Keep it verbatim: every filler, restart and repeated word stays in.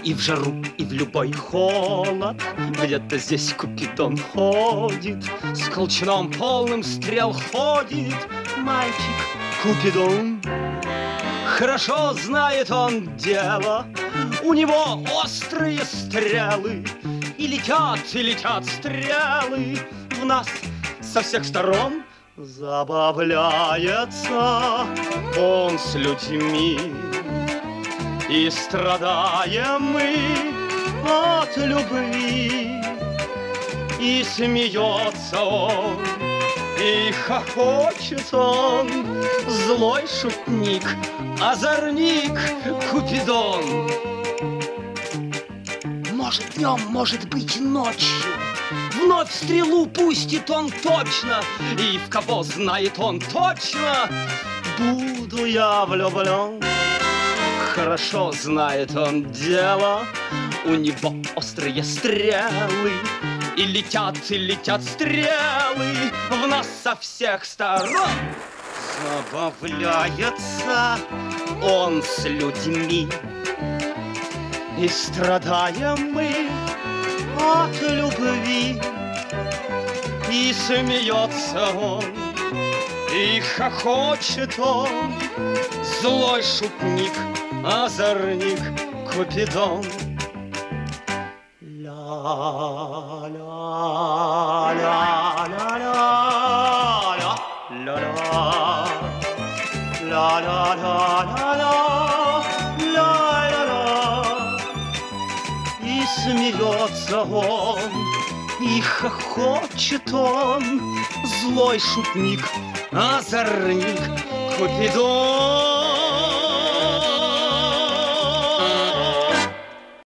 И в жару, и в любой холод где-то здесь Купидон ходит, с колчаном полным стрел ходит мальчик Купидон. Хорошо знает он дело, у него острые стрелы, и летят, и летят стрелы в нас со всех сторон. Забавляется он с людьми, и страдаем мы от любви. И смеется он, и хохочет он, злой шутник, озорник Купидон. Может днем, может быть ночью, вновь стрелу пустит он точно, и в кого знает он точно, буду я влюблен. Хорошо знает он дело, у него острые стрелы, и летят, и летят стрелы в нас со всех сторон. Забавляется он с людьми, и страдаем мы от любви. И смеется он, и хохочет он, злой шутник, озорник Купидон. И смеется он, и хохочет он, злой шутник, озорник Купидон.